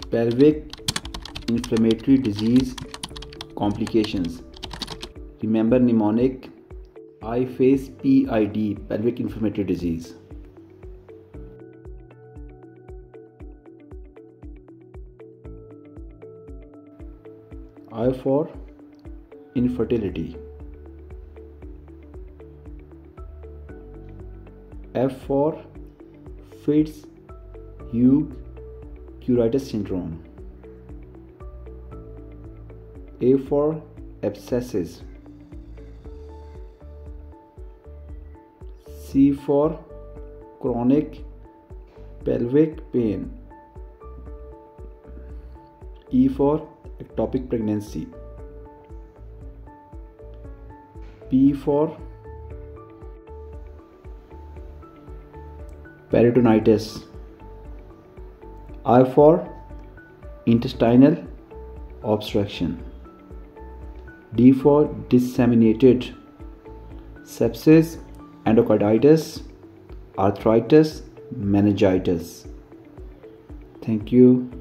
Pelvic inflammatory disease complications. Remember mnemonic: I face PID, pelvic inflammatory disease. I for infertility. F for Fitz-Hugh Curitis syndrome. A for abscesses. C for chronic pelvic pain. E for ectopic pregnancy. P for peritonitis. I for intestinal obstruction. D for disseminated sepsis, endocarditis, arthritis, meningitis. Thank you.